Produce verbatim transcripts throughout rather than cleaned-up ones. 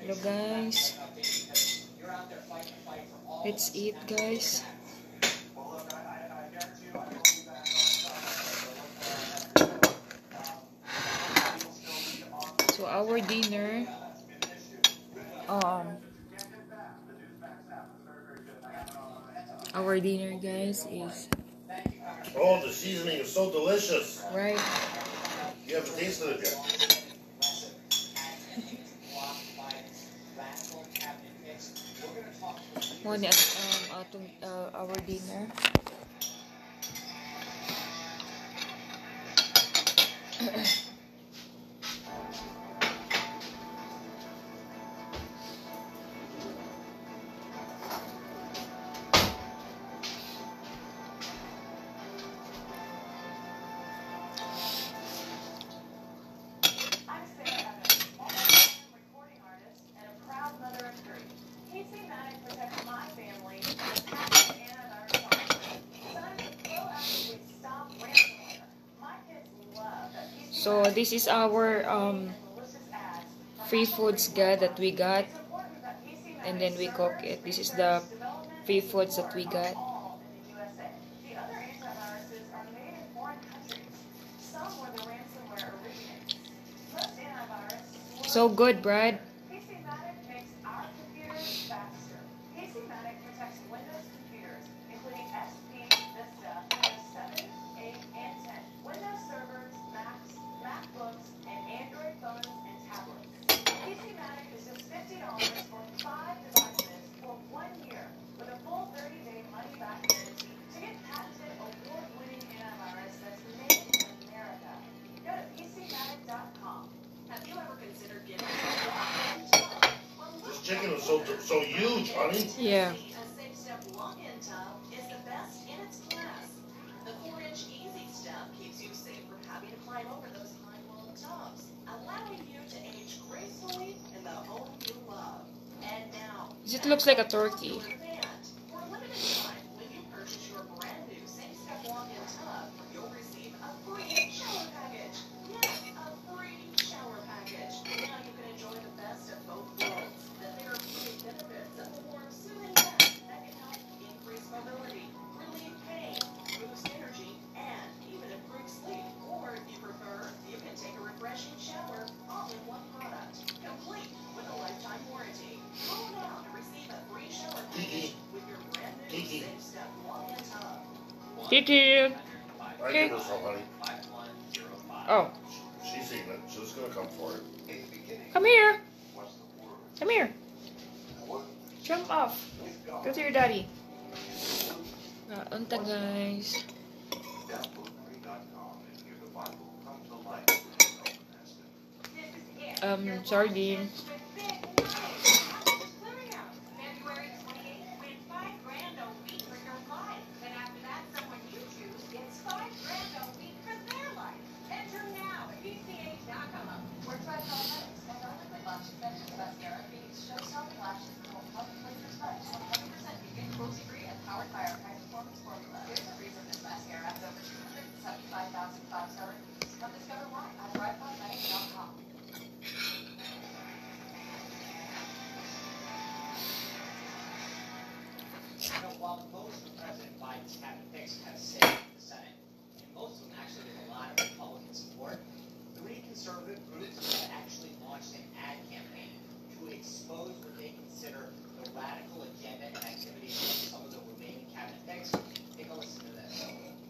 Hello guys, let's eat guys. So our dinner, um, our dinner guys is, oh, the seasoning is so delicious. Right. You haven't tasted it yet. One at um atong uh, our dinner. So this is our um free foods guy that we got, and then we cook it. This is the free foods that we got. So good, Brad. This chicken is so so huge, honey. Yeah. It looks like a turkey. Kiki. Kiki. I give her some, honey. Oh. She's seen it. She's gonna come for it. Come here. Come here. Jump off. Go to your daddy. Uh, unta guys. Um, sardines. While most of President Biden's cabinet picks have stayed in the Senate, and most of them actually get a lot of Republican support, three conservative groups have actually launched an ad campaign to expose what they consider the radical agenda and activities of some of the remaining cabinet picks. Take a listen to this.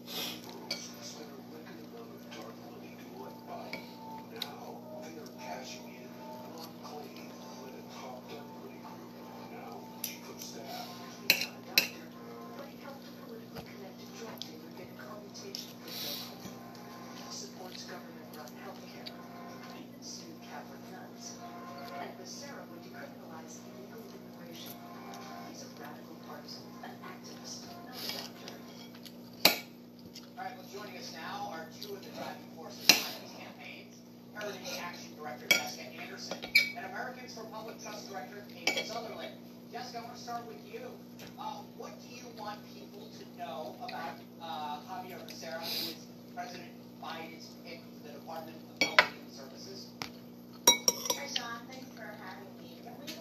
Joining us now are two of the driving forces behind these campaigns. Heritage Action Director Jessica Anderson and Americans for Public Trust Director Kate Sutherland. Jessica, I want to start with you. Uh, what do you want people to know about uh, Javier Becerra, who is President Biden's pick for the Department of Health and Human Services? Hi, Sean. Thanks for having me. We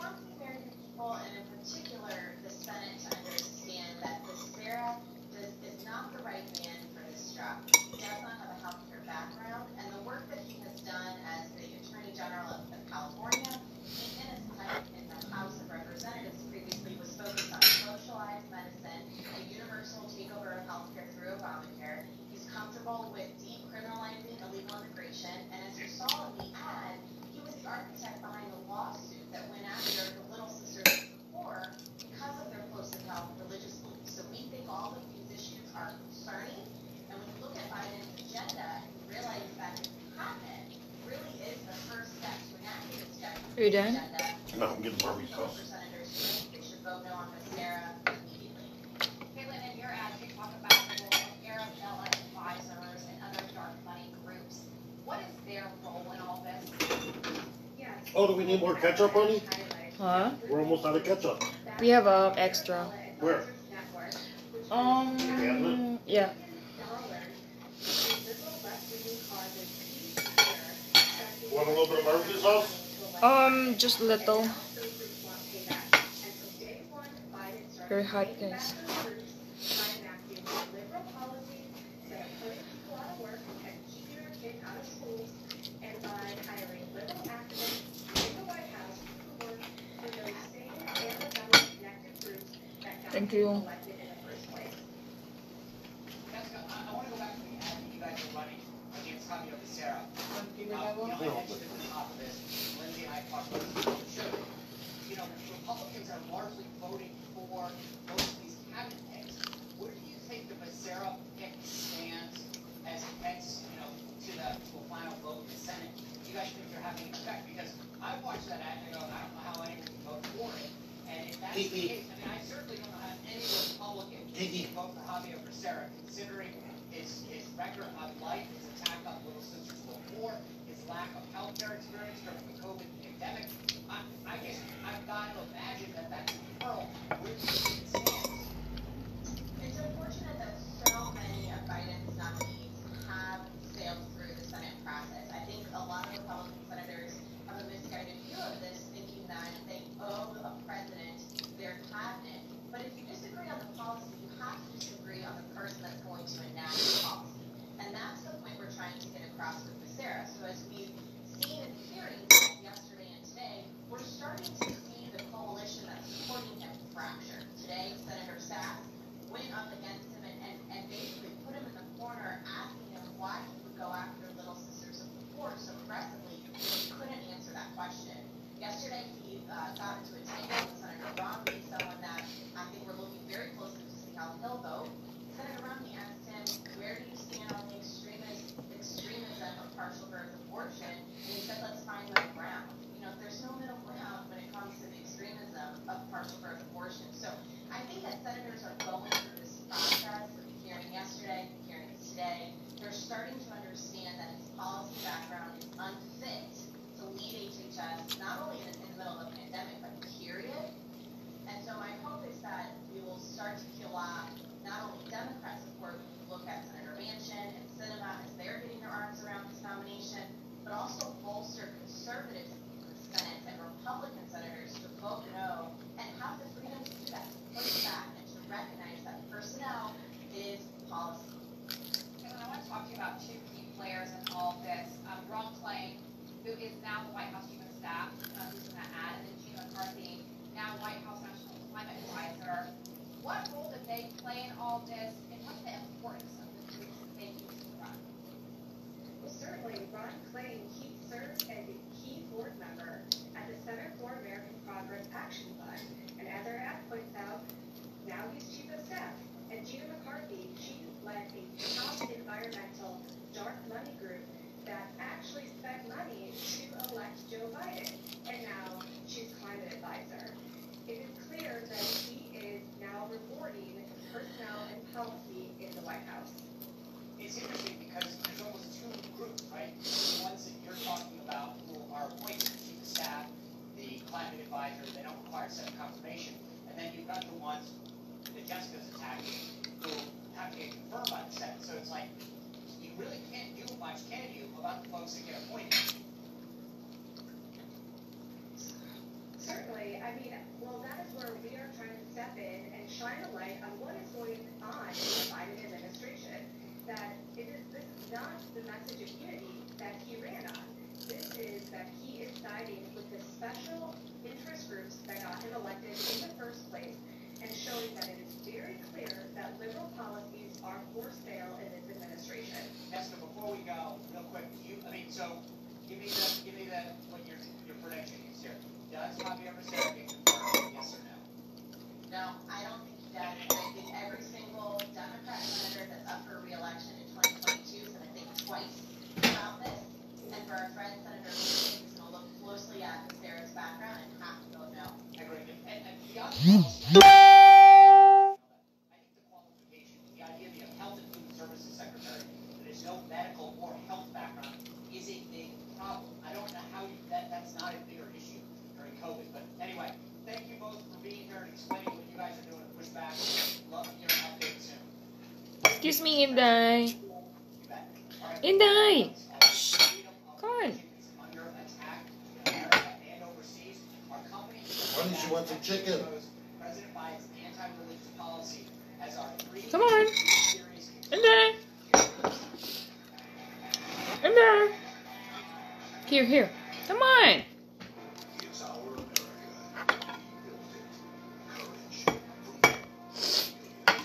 You done? No, I'm getting barbecue sauce. They should vote no on Becerra immediately. Caitlin, in your ad, you talk about the role of Arabella advisors and other dark money groups. What is their role in all this? Oh, do we need more ketchup, honey? Huh? We're almost out of ketchup. We have um extra. Where? Um. Yeah. Want a little bit of barbecue sauce? Um. Just little. Very hot, guys. Thank you. Jessica, I, I want to go back to the ad that you guys are running against Javier Becerra. Um, you know, I mentioned at the top of this, Lindsay and I talked about this on the show. You know, Republicans are largely voting for most of these cabinet picks. Where do you think the Becerra pick stands as it gets, you know, to the to a final vote in the Senate? Do you guys think they're having an effect? Because I watched that ad and I go, I don't know how anyone can vote for it. And if that's the case, I mean, I certainly don't know how any Republican can vote for Javier Becerra, considering his his record of life, his attack on Little Sisters before, his lack of health care experience during the COVID pandemic. I, I guess I've got to imagine that that's a pearl. Where do you think it stands? It's unfortunate that so many of Biden's nominees have sailed through the Senate process. I think a lot of Republican senators have a misguided view of this, thinking that they owe a president their cabinet. But if you disagree on the policy, you have to disagree on the person that's going to enact the policy. And that's the point we're trying to get across with Becerra. So as we've seen in the hearings yesterday and today, we're starting to see the coalition that's supporting him fracture. Today, Senator Sass went up against him and, and, and basically put him in the corner, asking him why he would go after Little Sisters of the Poor so aggressively. He couldn't answer that question. Yesterday, he uh, got into a tangle with Senator Romney, someone that I think we're looking very closely to see how he'll vote. Senator Romney asked him, where do you stand on the extremist, extremism of partial birth abortion? And he said, let's find middle ground. You know, there's no middle ground when it comes to the extremism of partial birth abortion. So I think that senators are going through this process of the hearing yesterday, the hearings today. They're starting to understand that his policy background is unfit to lead H H S, not only in, in the middle of a pandemic, but period. And so my hope is that we will start to peel off not only Democrat support, we can look at Senator Manchin and Sinema as they're getting their arms around this nomination, but also bolster conservatives in the Senate and Republican senators to vote no and have the freedom to do that, to push back and to recognize that personnel is policy. And I want to talk to you about two key players in all of this. Um, Ron Klain, who is now the White House Chief of Staff, uh, who's in that ad, and then Gina McCarthy, now White House National Climate Advisor. What role did they play in all this, and what's the importance of the groups that they use to run? Well, certainly, Ron Klain, he served as a key board member at the Center for American Progress Action Fund, and as our ad points out, now he's chief of staff. And Gina McCarthy, she led a top environmental dark money group that actually spent money to elect Joe Biden, and now she's climate advisor. It is clear that he is now reporting personnel and policy in the White House. It's interesting because there's almost two groups, right? The ones that you're talking about who are appointed to chief of staff, the climate advisor, they don't require Senate confirmation. And then you've got the ones that Jessica's attacking who have to get confirmed by the Senate. So it's like, you really can't do much, can you, about the folks that get appointed? Certainly. I mean, well, that is where we are trying to step in and shine a light on what is going on in the Biden administration. That it is, this is not the message of unity that he ran on. This is that he is siding with the special interest groups that got him elected in the first place and showing that it is very clear that liberal policies are for sale in this administration. Jessica, before we go, real quick, you, I mean, so, give me the, give me the, what your, your prediction is here. Does Javier Becerra get confirmed, yes or no? No, I don't think he does. I think every single Democrat senator that's up for re-election in twenty twenty-two is going to think twice about this. And for our friend Senator Manchin, who's going to look closely at Becerra's I think the qualification, the idea of the Health and Food Services Secretary, that there's no medical or health background, is a big problem. I don't know how you, that, that's not a bigger issue during COVID. But anyway, thank you both for being here and explaining what you guys are doing to push back. Love to hear an update soon. Excuse me, Inday. You bet. All right. Inday! Uh, freedom of Come on. information is under attack in America and overseas. Our company Honey, she wants some chicken. President Biden's anti-religious policy as our three Come on. series Inday! Inday! Here, here. Come on! It's our America. We built it. Courage.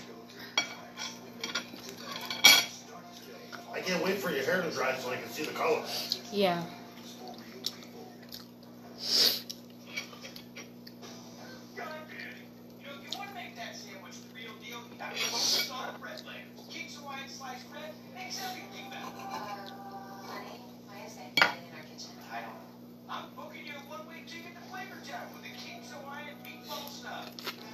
I can't wait for your hair to dry so I can see the color. Yeah. You know, if you want to make that sandwich the real deal, you got to focus on the bread layer. King's Hawaiian sliced bread makes everything better. Honey, why is that in our kitchen? I don't know. I'm booking you a one-way ticket to Flavor Town with the King's Hawaiian meatball snub.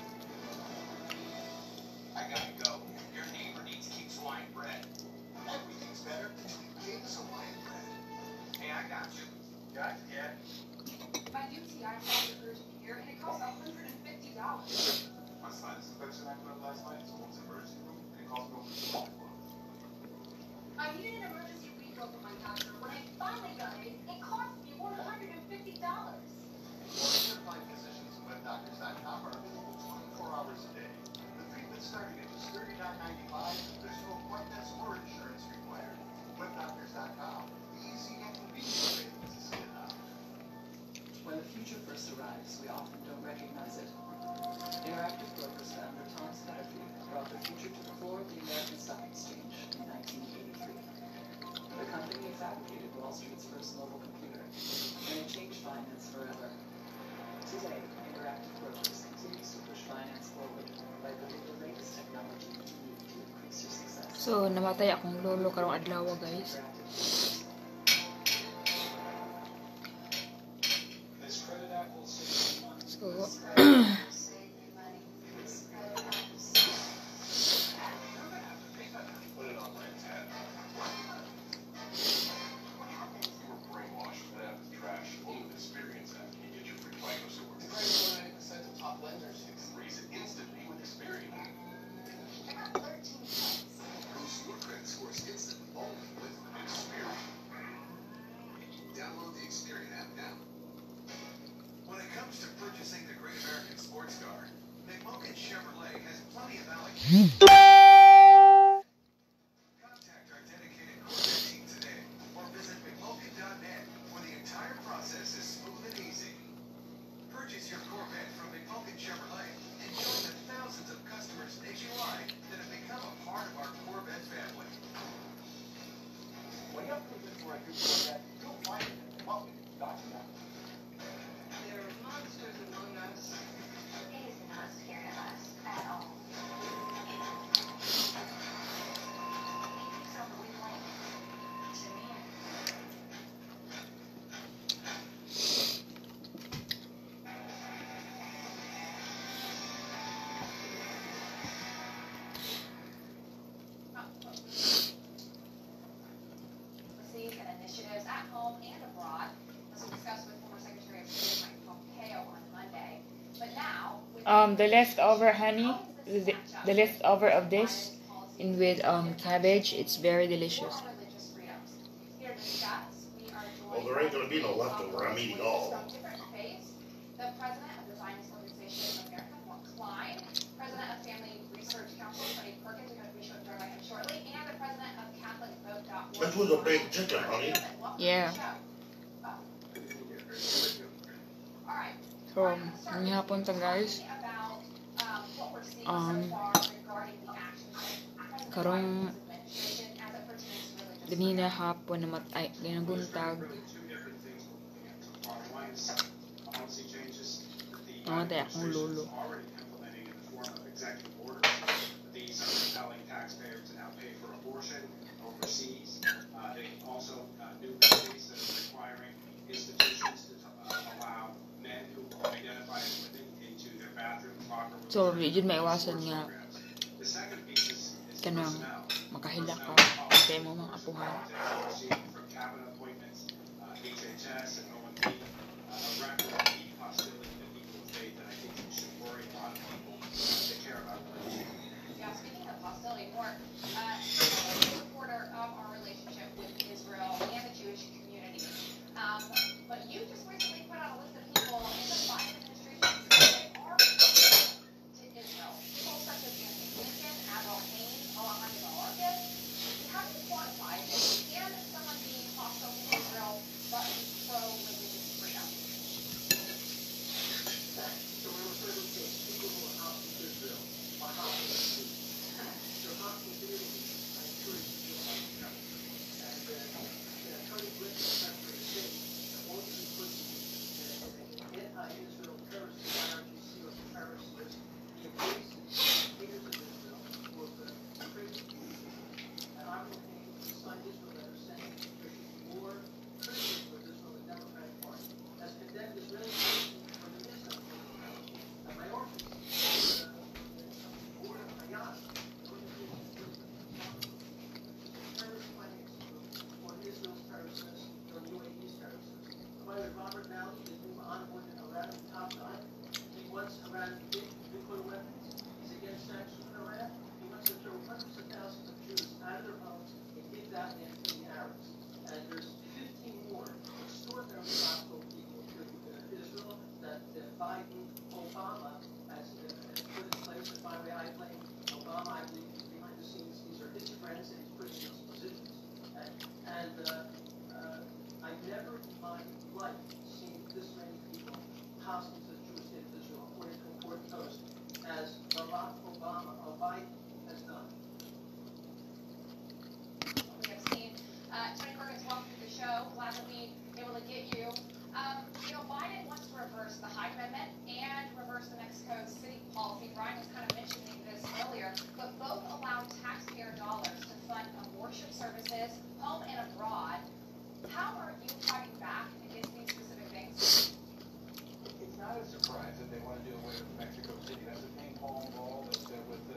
I gotta go. Your neighbor needs King's Hawaiian bread. Everything's better than King's Hawaiian bread. Hey, I got you. Got you, Dad. My U T I called the urgent care and it costs one hundred fifty dollars. My sinus infection I put up last night, so went to the emergency room and it cost me over two dollars. I needed an emergency refill for my doctor. When I finally got it, it cost me one hundred fifty dollars. Board certified physicians at web doctors dot com are available twenty-four hours a day. The treatment starting at just thirty-nine ninety-five. There's no appointments or insurance required. web doctors dot com, the easy and convenient way to see it now. When the future first arrives, we often don't recognize it. Interactive Brokers founder Thomas Petterfy brought the future to the floor of the American Stock Exchange in nineteen eighty-three. The company fabricated Wall Street's first mobile computer, and it changed finance forever. Today, Interactive Brokers continues to push finance forward by building the latest technology you need to increase your success. So, namatay akong lolo karong adlaw, guys. This credit app will save you money. So, Put it on Lance head. You were brainwashed. That app is trash. Only with Experience app can get your free FICO score. The credit score ninety percent of top lenders. You can raise it instantly with Experience. Boost your credit scores instantly only with Experience. Download the Experience app now. When it comes to purchasing the Great American Sports Car, McMokin Chevrolet has plenty of allocations. Contact our dedicated Corvette team today or visit McMokin dot net where the entire process is smooth and easy. Purchase your Corvette from McMokin Chevrolet and join the thousands of customers nationwide that have become a part of our Corvette family. When you're looking for a new Corvette, you'll find it at McMokin dot net. There are monsters among us. It is not scared of us at all. So we like to me. Policies and initiatives at home and abroad, as we discussed with former Secretary of State Mike Pompeo on Monday. But now, with um, the leftover honey, the, the leftover of this, and with um cabbage, it's very delicious. for religious freedoms. Here to discuss, we are joined Well, there ain't gonna be no leftover. I'm eating all. From different faiths, the president of the Zionist Organization of America, Mark Klein, president of Family Research Council, Freddie Perkins, are going to be joined by him shortly, and the president of Catholic Vote dot org. This was a big chicken, honey. Yeah. All right. So, ang hapon ta, guys. Um, karong ganina hapon na matay, ginaguntag. Namatay akong lolo. These are compelling taxpayers to now pay for abortion overseas. Uh, they also, uh, new states that are requiring institutions to uh, allow men who identify as women into their bathrooms So, yun maiwasan nga The second piece is, is kanang personnel. makahila ka kay mo mga apuhan. From cabinet appointments, uh, H H S and O M B, uh, a record of deep hostility to people of faith, and I think you should worry a lot of people that care about religion. Yeah, speaking of hostility, more, uh, you're a supporter of our relationship with Israel and the Jewish community. Um, but you just recently put out a list of people in the Biden administration who say are hostile to Israel. People such as Anthony Blinken, Admiral Haynes, Alejandro Mayorkas. How do you quantify this? Can someone be hostile to Israel but be pro-religious freedom? So we're referring to people who are hostile to Israel, are hostile to Jews. They're hostile to Israel. I encourage you to do that. And uh, uh, Tony Blinken, Secretary of State, that wants to put an anti-Israel terrorist, I R G C or terrorist list. He embraces haters of Israel who have uh, crazy people. And I will pay to sign Israel letter saying there should be more criticism of Israel, the Democratic Party, has condemned Israeli policy for the Islam. And my office, uh, board of Hayat, terrorist finance group on Israel's terrorists or U A E's terrorists. By the way, Robert Malley is being onboard in Iran in the top nine. He wants Iran to get nuclear weapons. He's against sanctions on Iran. He wants to throw hundreds of thousands of Jews out of their homes and give that land to the Arabs. And there's fifteen more extraordinarily hostile people to uh, Israel that uh, Biden, Obama has uh, put in place. And by the way, I blame Obama. I believe he's behind the scenes. These are his friends and he's pushing those positions. And, and uh, uh, I've never in my life seen this many people hostile to the Jewish state of Israel, according to a court post, as Barack Obama or Biden has done. We have seen uh, Tony Perkins walk through the show. Glad to be able to get you. Um, you know, Biden wants to reverse the Hyde Amendment and reverse the Mexico City policy. Brian was kind of mentioning this earlier, but both allow taxpayer dollars to fund abortion services, home and abroad. How are you fighting back against these specific things? It's not a surprise that they want to do away with Mexico City. That's the ping pong ball that uh, with